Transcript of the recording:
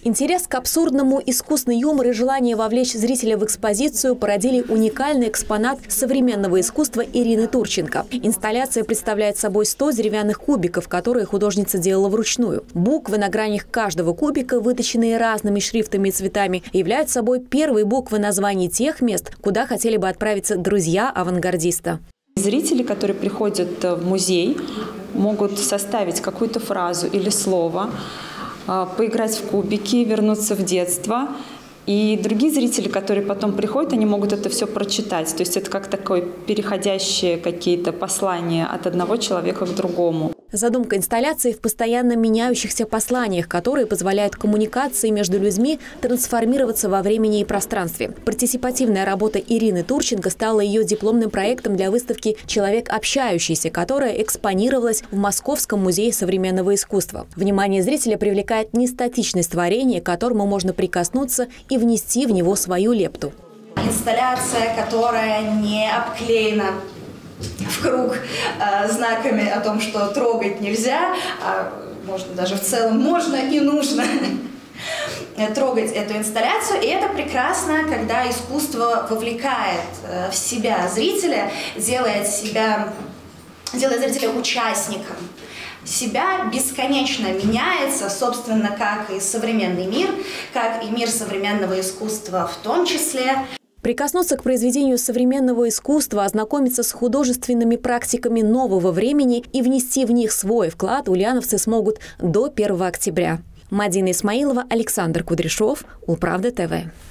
Интерес к абсурдному, искусный юмор и желание вовлечь зрителя в экспозицию породили уникальный экспонат современного искусства Ирины Турченко. Инсталляция представляет собой 100 деревянных кубиков, которые художница делала вручную. Буквы на гранях каждого кубика, выточенные разными шрифтами и цветами, являются собой первые буквы названий тех мест, куда хотели бы отправиться друзья авангардиста. Зрители, которые приходят в музей, могут составить какую-то фразу или слово, поиграть в кубики, вернуться в детство. И другие зрители, которые потом приходят, они могут это все прочитать. То есть это как такое переходящие какие-то послания от одного человека к другому. Задумка инсталляции в постоянно меняющихся посланиях, которые позволяют коммуникации между людьми трансформироваться во времени и пространстве. Партисипативная работа Ирины Турченко стала ее дипломным проектом для выставки «Человек общающийся», которая экспонировалась в Московском музее современного искусства. Внимание зрителя привлекает нестатичность творения, к которому можно прикоснуться и внести в него свою лепту. Инсталляция, которая не обклеена в круг знаками о том, что трогать нельзя, а можно даже в целом можно и нужно трогать эту инсталляцию. И это прекрасно, когда искусство вовлекает в себя зрителя, делает зрителя участником. Себя бесконечно меняется, собственно, как и современный мир, как и мир современного искусства в том числе. Прикоснуться к произведению современного искусства, ознакомиться с художественными практиками нового времени и внести в них свой вклад ульяновцы смогут до 1 октября. Мадина Исмаилова, Александр Кудряшов, Улправда ТВ.